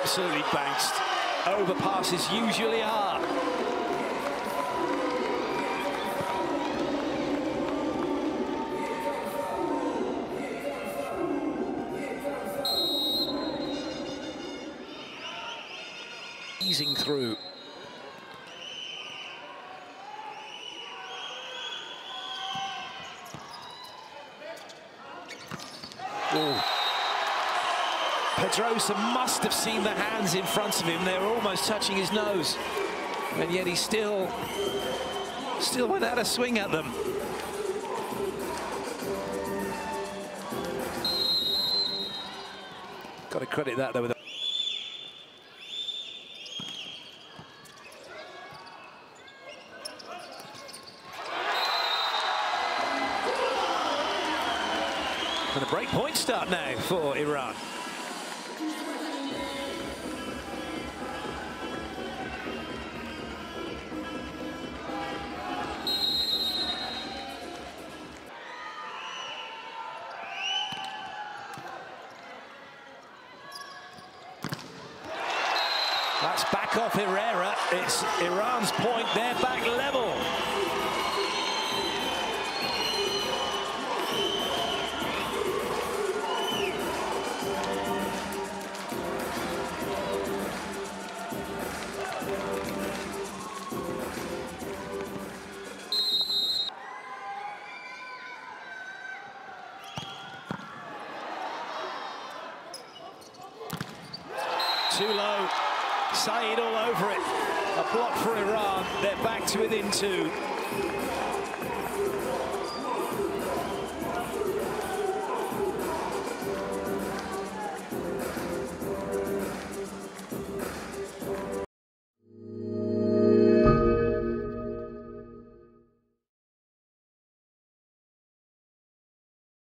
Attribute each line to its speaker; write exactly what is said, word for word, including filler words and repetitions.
Speaker 1: absolutely bounced. Overpasses usually are. Easing through. Oh. Pedrosa must have seen the hands in front of him. They were almost touching his nose, and yet he still, still went out a swing at them. Got to credit that though with. And a break point start now for Iran. That's back off Herrera. It's Iran's point. They're back level. Too low. Saeed all over it. A block for Iran. They're back to within two.